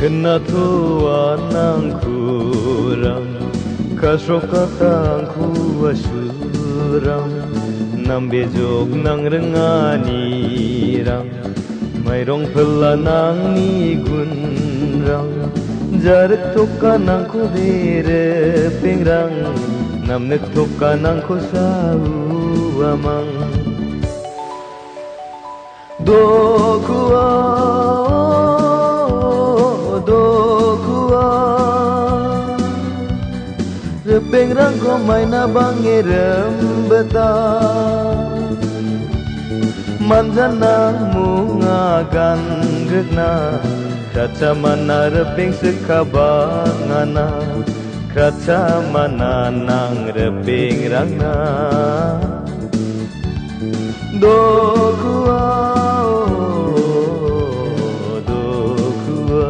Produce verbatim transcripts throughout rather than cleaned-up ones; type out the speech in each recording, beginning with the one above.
kena tua nang kurang kasoka tangku asurang nambe jog nang rengani rang mairong pela nang ni gunrang jarak toka nang ko bere pengrang namnek toka nang ko sau amang do kuwa do kuwa pengrang ko may nabangirem beta manjana mungagan gegna kaca mana repeng sekabangana kaca mana nang repeng rangna do kuwa do kuwa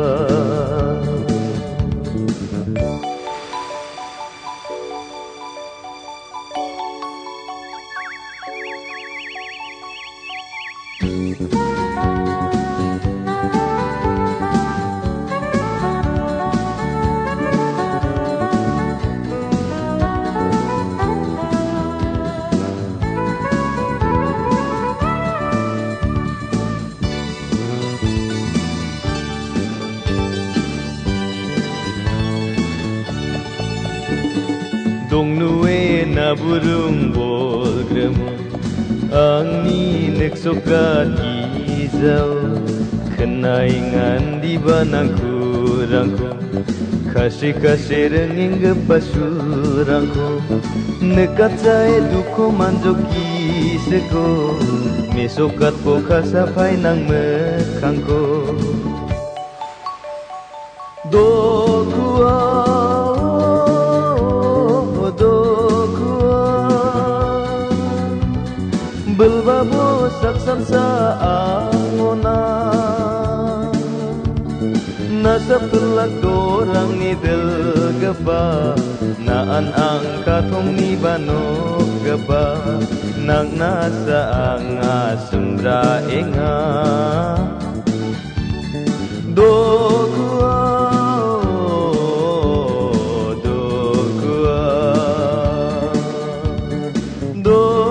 dong nuwe na burung bolgrem angni neksokat izau kenaingan di banangku rangku kasih kasih renging gepasurangku nekat saya duko manjoki seko mesokat poka sapai nang mekangko do kuwa belbabo saksam sa angona nasa pelak dorang ni del geba naan ang katong ni banok geba nang nasa anga sembra enga do kuwa do kuwa do